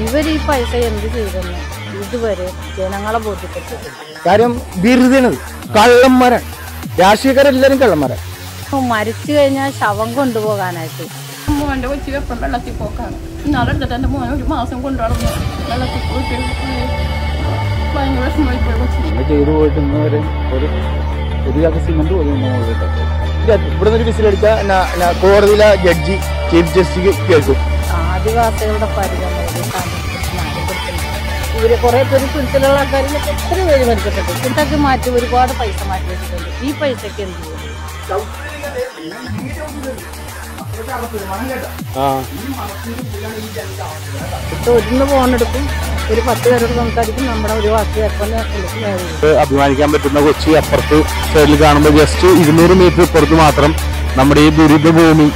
ഇവർ ഈ പൈസ എന്ത് ചെയ്തെന്ന് ഇതുവരെ ജനങ്ങളെ ബോധ്യപ്പെട്ടു. കാര്യം വെറുതെയാണത്, കള്ളന്മാരാണ് രാഷ്ട്രീയക്കാരെല്ലാരും കള്ളന്മാരാണ്. മരിച്ചു കഴിഞ്ഞാൽ ശവം കൊണ്ടുപോകാനായിട്ട് മോൻ്റെ കൊച്ചി വെപ്പം വെള്ളത്തിൽ പോക്കാണ്. ഇന്നാളെടുത്തിട്ട് എൻ്റെ മോനെ 1 മാസം കൊണ്ടുവന്നു വെള്ളത്തിൽ പോയിട്ട് ഭയങ്കര വിഷമമായി പോയി കൊച്ചി ചെയ്തു പോയിട്ട് ഇന്ന് വരെ ഒരു ചാക്ക് സിമെന്റ് പോലും ഇവിടെ നിന്ന് വിസിലടിച്ചാൽ കോടതിയിലെ ജഡ്ജി ചീഫ് ജസ്റ്റിസ് കേൾക്കും. ആദിവാസികളുടെ പരിഗണന ഇവര് കുറെ പേര് ചുരുക്കലുള്ള ആൾക്കാരിലൊക്കെ എത്ര പേര് മരിച്ചിട്ടുണ്ട്. ഇതൊക്കെ മാറ്റി ഒരുപാട് പൈസ മാറ്റി വെച്ചിട്ടുണ്ട്. ഈ പൈസക്ക് എന്ത് ചെയ്യും? ഒന്ന് ഫോണെടുക്കും, ഒരു 10 പേരോട് സംസാരിക്കും, നമ്മുടെ ഒരു വാക്ക് കേൾക്കാൻ അഭിമാനിക്കാൻ പറ്റുന്ന കൊച്ചി അപ്പുറത്ത് സൈഡിൽ കാണുമ്പോൾ ജസ്റ്റ് 200 മീറ്റർ ഇപ്പുറത്ത് മാത്രം നമ്മുടെ ഈ ദുരിത ഭൂമി.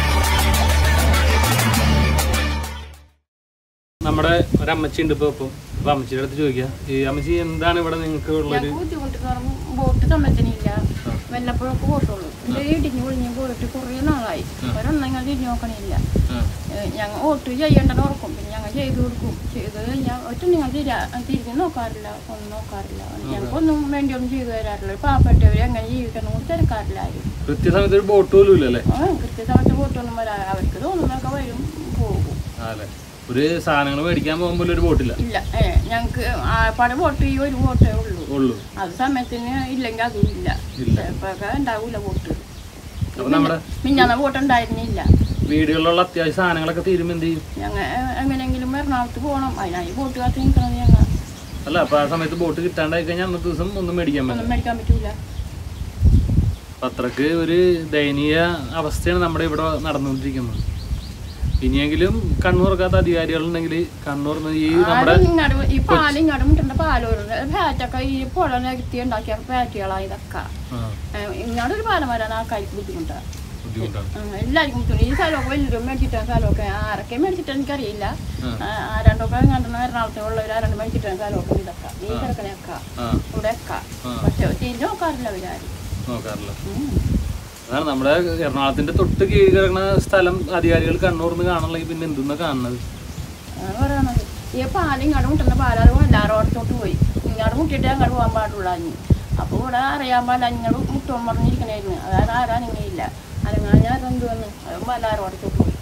നമ്മുടെ ഒരമ്മച്ചി ഉണ്ട് ഇപ്പൊ അമ്മച്ചിയുടെ അടുത്ത് ചോദിക്കാം, ഈ അമ്മച്ചി എന്താണ് ഇവിടെ നിങ്ങൾക്ക് ഉള്ളത്? ബുദ്ധിമുട്ട് ബോട്ട് സമ്മതിനില്ല, വല്ലപ്പോഴൊക്കെ ബോട്ടുള്ളൂ. ഇടിഞ്ഞു പൊളിഞ്ഞ് പോയിട്ട് കുറേ നാളായി. ഒരെണ്ണം തിരിഞ്ഞു നോക്കണില്ല. ഞങ്ങൾ വോട്ട് ചെയ്യേണ്ടത് ഉറക്കും, പിന്നെ ഞങ്ങൾ ചെയ്തു കൊടുക്കും. ചെയ്ത് കഴിഞ്ഞാൽ ഒറ്റ നിങ്ങൾ തിരിഞ്ഞ് നോക്കാറില്ല, ഒന്നും നോക്കാറില്ല. ഞങ്ങൾക്കൊന്നും വേണ്ടിയൊന്നും ചെയ്തു തരാറില്ല. പാവപ്പെട്ടവർ എങ്ങനെ ജീവിക്കണം കൂടി തിരക്കാറില്ല ആരും. കൃത്യസമയത്ത് ഒരു ബോട്ട് പോലും ഇല്ലല്ലേ? കൃത്യസമയത്ത് ബോട്ടൊന്നും വരാ, അവർക്ക് തോന്നുന്നതൊക്കെ വരും പോകും. ഒരു സാധനങ്ങൾ മേടിക്കാൻ പോകുമ്പോൾ ഒരു ബോട്ടില്ല. ഇല്ല, ഞങ്ങക്ക് പല ബോട്ട് ഈ ഒരു ബോട്ടേ ഉള്ളൂ. അത് സമയത്തിന് ഇല്ലെങ്കിൽ അതും ഇല്ല. ഇപ്പൊക്കെ ഉണ്ടാവൂല ബോട്ട്. മിഞ്ഞാന്ന ബോട്ട് ഉണ്ടായിരുന്നില്ല. വീടുകളിലുള്ള അത്യാവശ്യ സാധനങ്ങളൊക്കെ തീരുമ്പോ എന്ത് ചെയ്യും? ഞങ്ങൾ എങ്ങനെയെങ്കിലും എറണാകുളത്ത് പോകണം, അതിനായി ബോട്ട് കാത്ത് നിൽക്കണത് ഞങ്ങൾ. അല്ല, അപ്പൊ ആ സമയത്ത് ബോട്ട് കിട്ടാണ്ടായി കഴിഞ്ഞാൽ അന്നത്തെ ദിവസം ഒന്നും മേടിക്കാൻ പറ്റൂല. അത്രക്ക് ഒരു ദയനീയ അവസ്ഥയാണ് നമ്മുടെ ഇവിടെ നടന്നുകൊണ്ടിരിക്കുന്നത്. ഇനിയെങ്കിലും കണ്ണൂർക്കാത്ത അധികാരികളുണ്ടെങ്കിൽ കണ്ണൂർ ഈ നമ്മുടെ ഈ പാലിങ്ങാട് മുട്ടേണ്ട പാലൂരുണ്ട് ഫാറ്റൊക്കെ ഈ പുഴ നികത്തി ഉണ്ടാക്കിയ ഫാറ്റുകളാണ് ഇതൊക്കെ. ഇങ്ങോട്ട് ഒരു പാലം വരാൻ ആൾക്കാർക്ക് ബുദ്ധിമുട്ടാണ്, എല്ലാവർക്കും ബുദ്ധിമുട്ട്. ഈ സ്ഥലമൊക്കെ വലിയൊരു മേടിച്ചിട്ടാണ് സ്ഥലമൊക്കെ ആരൊക്കെ മേടിച്ചിട്ട് എനിക്കറിയില്ല. ആരാണ്ടൊക്കെ കണ്ടെന്ന് എറണാകുളത്തെ ഉള്ളവർ ആരാണ്ട് മേടിച്ചിട്ടാണ് സ്ഥലമൊക്കെ ഇതൊക്കെ ഈ കിടക്കണയൊക്കെ ഇവിടെയൊക്കെ. പക്ഷെ തിരിഞ്ഞ് നോക്കാറില്ല അവരാരും. അതാണ് നമ്മുടെ എറണാകുളത്തിന്റെ തൊട്ട് കീഴ് കിടക്കുന്ന സ്ഥലം അധികാരികൾ കണ്ണൂർന്ന് കാണണമെങ്കിൽ പിന്നെ എന്തെന്നാ കാണുന്നത്? അതാണ് പറയണത്. ഈ പാലിങ്ങാട് മുട്ടുന്ന പാലാറ് എല്ലാവരും ഓടത്തോട്ട് പോയി. ഇങ്ങോട്ട് മുട്ടിയിട്ട് അങ്ങോട്ട് പോകാൻ പാടുള്ളൂ. അപ്പോൾ ഇവിടെ അറിയാൻ പാടില്ല, നിങ്ങൾ മുട്ടോൻ പറഞ്ഞിരിക്കണായിരുന്നു. അതായത് ആരാ നിങ്ങളില്ല അനങ്ങാഞ്ഞാൽ എന്ത് വന്ന് അതും എല്ലാവരും ഓടത്തോട്ട് പോയി.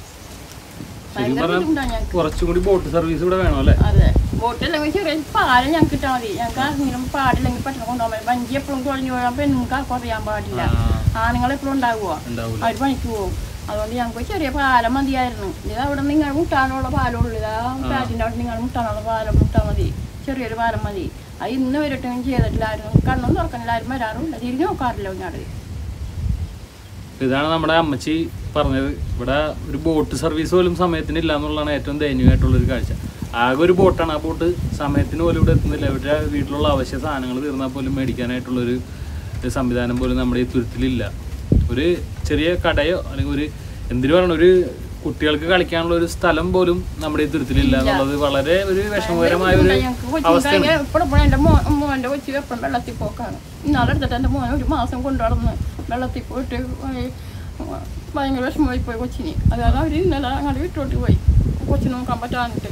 കുറച്ചുകൂടി ബോട്ട് സർവീസ് ഇവിടെ വേണം അല്ലേ? അതെ, ബോട്ടില്ലെങ്കിൽ ചെറിയ പാലം ഞങ്ങൾക്ക് കിട്ടാൽ മതി. ഞങ്ങൾക്ക് ആർക്കെങ്കിലും പാടില്ലെങ്കിൽ പെട്ടെന്ന് കൊണ്ടുപോകാൻ മതി. വഞ്ചി എപ്പോഴും കുഴഞ്ഞു പോയാൽ പെണ്ണുങ്ങൾക്ക് ആർക്കും അറിയാൻ പാടില്ല. ആണുങ്ങളെപ്പോഴും ഉണ്ടാകുമോ, അവർ പണിക്ക് പോകും. അതുകൊണ്ട് ഞങ്ങൾക്ക് ചെറിയ പാലം മതിയായിരുന്നു. ഇത് അവിടെ നിങ്ങൾ മുട്ടാനുള്ള പാലമുള്ളൂ. ഇതാ കാറ്റിൻ്റെ അവിടെ നിങ്ങൾ മുട്ടാനുള്ള പാലം മുട്ടാൽ മതി. ചെറിയൊരു പാലം മതി. അത് ഇന്ന് വരട്ടെങ്കിലും ചെയ്തിട്ടില്ലായിരുന്നു. കണ്ണൊന്നും തുറക്കണില്ല, ആരും വരാറുമില്ല, തിരിഞ്ഞു നോക്കാറില്ല ഇങ്ങോട്ട്. ഇതാണ് നമ്മുടെ അമ്മച്ചി പറഞ്ഞത്. ഇവിടെ ഒരു ബോട്ട് സർവീസ് പോലും സമയത്തിന് ഇല്ല എന്നുള്ളതാണ് ഏറ്റവും ദയനീയമായിട്ടുള്ളൊരു കാഴ്ച. ആകെ ഒരു ബോട്ടാണ്, ആ ബോട്ട് സമയത്തിന് പോലും ഇവിടെ എത്തുന്നില്ല. ഇവരുടെ വീട്ടിലുള്ള അവശ്യ സാധനങ്ങൾ തീർന്നാൽ പോലും മേടിക്കാനായിട്ടുള്ളൊരു സംവിധാനം പോലും നമ്മുടെ ഈ തുരുത്തിലില്ല. ഒരു ചെറിയ കടയോ അല്ലെങ്കിൽ ഒരു എന്തിനു പറയണം, ഒരു കുട്ടികൾക്ക് കളിക്കാനുള്ള ഒരു സ്ഥലം പോലും നമ്മുടെ ഈ തുരുത്തിലില്ല എന്നുള്ളത് വളരെ ഒരു വിഷമകരമായ ഒരു അവസ്ഥയാണ്. എൻ്റെ മോൻ്റെ കൊച്ചി എപ്പോഴും വെള്ളത്തിൽ പോക്കാണ്. ഇന്നാളെടുത്തിട്ട് എൻ്റെ മോനെ 1 മാസം കൊണ്ടുവന്ന് വെള്ളത്തിൽ പോയിട്ട് ഭയങ്കര വിഷമമായി പോയി കൊച്ചിന്. അതായത് അവർ ഇന്നലെ അങ്ങോട്ട് വീട്ടോട്ട് പോയി കൊച്ചിന് നോക്കാൻ പറ്റാനിട്ട്.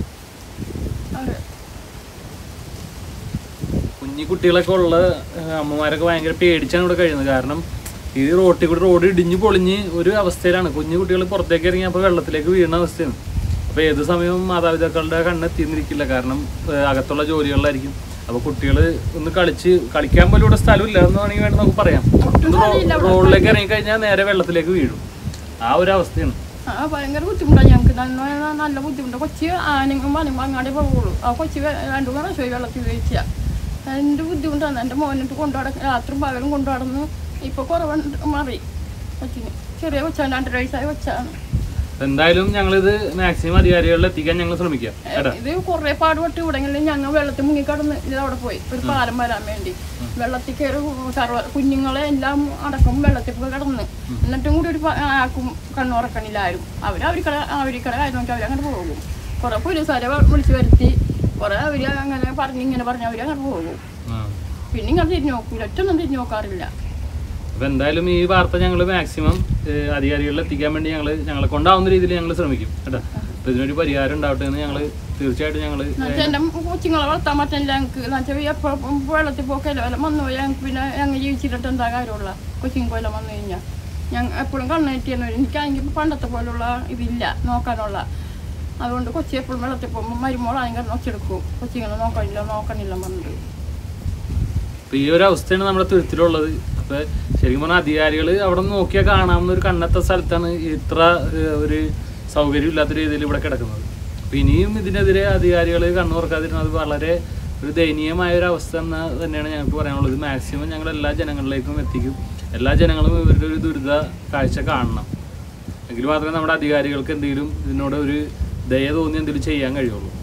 കുഞ്ഞി കുട്ടികളൊക്കെ ഉള്ള അമ്മമാരൊക്കെ ഭയങ്കര പേടിച്ചാണ് ഇവിടെ കഴിയുന്നത്. കാരണം ഈ റോട്ടിൽ കൂടി റോഡ് ഇടിഞ്ഞ് പൊളിഞ്ഞ് ഒരു അവസ്ഥയിലാണ്. കുഞ്ഞു കുട്ടികൾ പുറത്തേക്ക് ഇറങ്ങി അപ്പോൾ വെള്ളത്തിലേക്ക് വീഴുന്ന അവസ്ഥയാണ്. അപ്പോൾ ഏത് സമയവും മാതാപിതാക്കളുടെ കണ്ണെത്തിന്നിരിക്കില്ല, കാരണം അകത്തുള്ള ജോലികളിലായിരിക്കും. അപ്പോൾ കുട്ടികൾ ഒന്ന് കളിക്കാൻ പോലും ഇവിടെ സ്ഥലമില്ല എന്ന് വേണമെങ്കിൽ വേണ്ടി നമുക്ക് പറയാം. റോഡിലേക്ക് ഇറങ്ങിക്കഴിഞ്ഞാൽ നേരെ വെള്ളത്തിലേക്ക് വീഴും. ആ ഒരു അവസ്ഥയാണ്. ഭയങ്കര ബുദ്ധിമുട്ടാണ് ഞങ്ങൾക്ക്. നല്ല ബുദ്ധിമുട്ടാണ്. കൊച്ചി ആനെങ്കിലും പറയുമ്പോൾ അങ്ങാടി പോകുള്ളൂ. ആ കൊച്ചി 2 പ്രാവശ്യമായി വെള്ളത്തിൽ വീഴ്ച. എൻ്റെ ബുദ്ധിമുട്ടാണ്. എൻ്റെ മോനിട്ട് കൊണ്ടുനടന്ന് രാത്രി പകലും കൊണ്ടുനടന്ന് ഇപ്പോൾ കുറവുണ്ട്, മാറി. കൊച്ചിന് ചെറിയ കൊച്ചാണ്, 2.5 വയസ്സായ കൊച്ചാണ്. എന്തായാലും ഞങ്ങളിത് മാക്സിമം അധികാരികളിൽ എത്തിക്കാൻ ഞങ്ങൾ ശ്രമിക്കാം. ഇത് കുറേ പാടുപെട്ട് ഇവിടെങ്കിലും ഞങ്ങൾ വെള്ളത്തിൽ മുങ്ങിക്കടന്ന് ഇതവിടെ പോയി ഒരു പാലം വരാൻ വേണ്ടി. വെള്ളത്തിൽ കയറി കുഞ്ഞുങ്ങളെ എല്ലാം അടക്കം വെള്ളത്തിൽ പോയി കിടന്ന്. എന്നിട്ടും കൂടി ഒരു ആക്കും കണ്ണുറക്കണില്ല ആരും. അവരിക്കട കാര്യം നോക്കി അവരങ്ങനെ പോകും. കുറേ പോലീസുകാരെ വിളിച്ചു വരുത്തി, കുറേ അവർ അങ്ങനെ ഇങ്ങനെ പറഞ്ഞ് അവരങ്ങനെ പോകും. പിന്നെ ഇങ്ങനെ തിരിഞ്ഞു നോക്കൂല, ഒറ്റൊന്നും തിരിഞ്ഞു നോക്കാറില്ല. അപ്പോൾ എന്തായാലും ഈ വാർത്ത ഞങ്ങൾ മാക്സിമം അധികാരികളിൽ എത്തിക്കാൻ വേണ്ടി ഞങ്ങളെ കൊണ്ടാവുന്ന രീതിയിൽ ഞങ്ങൾ ശ്രമിക്കും കേട്ടോ. അപ്പോൾ ഇതിനൊരു പരിഹാരം ഉണ്ടാവട്ടെ എന്ന് ഞങ്ങൾ തീർച്ചയായിട്ടും ഞങ്ങൾ എൻ്റെ കൊച്ചുങ്ങളെ വളർത്താൻ പറ്റില്ല ഞങ്ങൾക്ക് എന്നുവെച്ചാൽ എപ്പോഴും വെള്ളത്തിൽ പോക്കല്ലോ വല്ല വന്നു പോയാൽ ഞങ്ങൾക്ക് പിന്നെ ഞങ്ങൾ ജീവിച്ചിട്ട് എന്താ കാര്യമുള്ള കൊച്ചിങ്ങൾക്ക് വല്ല വന്നു കഴിഞ്ഞാൽ ഞങ്ങൾ എപ്പോഴും കണ്ണേറ്റിയെന്ന് വരും. എനിക്കാണെങ്കിൽ ഇപ്പോൾ പണ്ടത്തെ പോലുള്ള ഇതില്ല നോക്കാനുള്ള. അതുകൊണ്ട് കൊച്ചി എപ്പോഴും വെള്ളത്തിൽ പോകുമ്പോൾ മരുമോളാണെങ്കിൽ ഒച്ചെടുക്കും, കൊച്ചിങ്ങനെ നോക്കണില്ല പറഞ്ഞിട്ട്. അപ്പോൾ ഈ ഒരു അവസ്ഥയാണ് നമ്മുടെ തുരുത്തിലുള്ളത്. അപ്പോൾ ശരിക്കും പറഞ്ഞാൽ അധികാരികൾ അവിടെ നോക്കിയാൽ കാണാവുന്ന ഒരു കണ്ണെത്ത സ്ഥലത്താണ് ഇത്ര ഒരു സൗകര്യമില്ലാത്ത രീതിയിൽ ഇവിടെ കിടക്കുന്നത്. അപ്പോൾ ഇനിയും ഇതിനെതിരെ അധികാരികൾ കണ്ണു തുറക്കാതിരുന്നത് വളരെ ഒരു ദയനീയമായ ഒരു അവസ്ഥ എന്ന് തന്നെയാണ് ഞങ്ങൾക്ക് പറയാനുള്ളത്. മാക്സിമം ഞങ്ങൾ എല്ലാ ജനങ്ങളിലേക്കും എത്തിക്കും. എല്ലാ ജനങ്ങളും ഇവരുടെ ഒരു ദുരിത കാഴ്ച കാണണം. എങ്കിൽ മാത്രമേ നമ്മുടെ അധികാരികൾക്ക് എന്തെങ്കിലും ഇതിനോട് ഒരു ദയ തോന്നി എന്തെങ്കിലും ചെയ്യാൻ കഴിയുള്ളൂ.